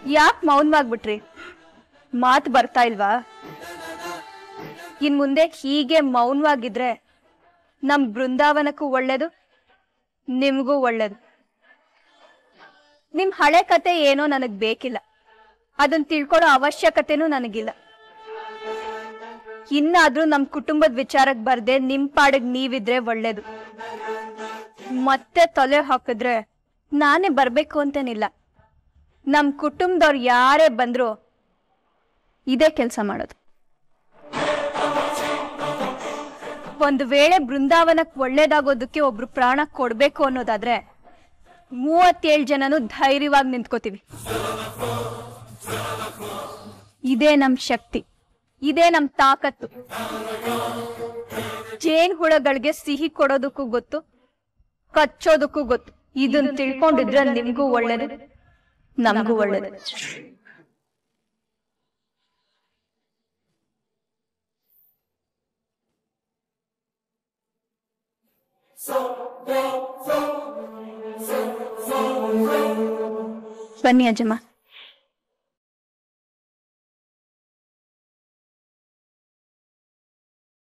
ಯಾಕೆ ಮೌನವಾಗ್ಬಿಟ್ರಿ? ಮಾತು ಬರ್ತಾ ಇಲ್ವಾ? ಇನ್ ಮುಂದೆ ಹೀಗೆ ಮೌನವಾಗಿದ್ರೆ ನಮ್ ಬೃಂದಾವನಕ್ಕೂ ಒಳ್ಳೇದು, ನಿಮ್ಗೂ ಒಳ್ಳೇದು. ನಿಮ್ ಹಳೆ ಕತೆ ಏನೋ ನನಗ್ ಬೇಕಿಲ್ಲ, ಅದನ್ನ ತಿಳ್ಕೊಳ್ಳೋ ಅವಶ್ಯಕತೆನೂ ನನಗಿಲ್ಲ. ಇನ್ನಾದ್ರೂ ನಮ್ ಕುಟುಂಬದ ವಿಚಾರಕ್ಕೆ ಬರ್ದೆ ನಿಮ್ ಪಾಡಿಗೆ ನೀವಿದ್ರೆ ಒಳ್ಳೇದು. ಮತ್ತೆ ತಲೆ ಹಾಕಿದ್ರೆ ನಾನೇ ಬರ್ಬೇಕು ಅಂತೇನಿಲ್ಲ. ನಮ್ ಕುಟುಂಬದವ್ರು ಯಾರೇ ಬಂದ್ರು ಇದೇ ಕೆಲಸ ಮಾಡೋದು. ಒಂದು ವೇಳೆ ಬೃಂದಾವನಕ್ಕೆ ಒಳ್ಳೇದಾಗೋದಕ್ಕೆ ಒಬ್ರು ಪ್ರಾಣ ಕೊಡ್ಬೇಕು ಅನ್ನೋದಾದ್ರೆ 37 ಜನನು ಧೈರ್ಯವಾಗಿ ನಿಂತ್ಕೋತೀವಿ. ಇದೇ ನಮ್ ಶಕ್ತಿ, ಇದೇ ನಮ್ ತಾಕತ್ತು. ಜೇನ್ ಹುಳಗಳಿಗೆ ಸಿಹಿ ಕೊಡೋದಕ್ಕೂ ಗೊತ್ತು, ಕಚ್ಚೋದಕ್ಕೂ ಗೊತ್ತು. ಇದನ್ನ ತಿಳ್ಕೊಂಡಿದ್ರೆ ನಿಮ್ಗೂ ಒಳ್ಳೇದು, ನಮಗೂ ಒಳ್ಳೇದು. ಬನ್ನಿ ಅಜ್ಜಮ್ಮ.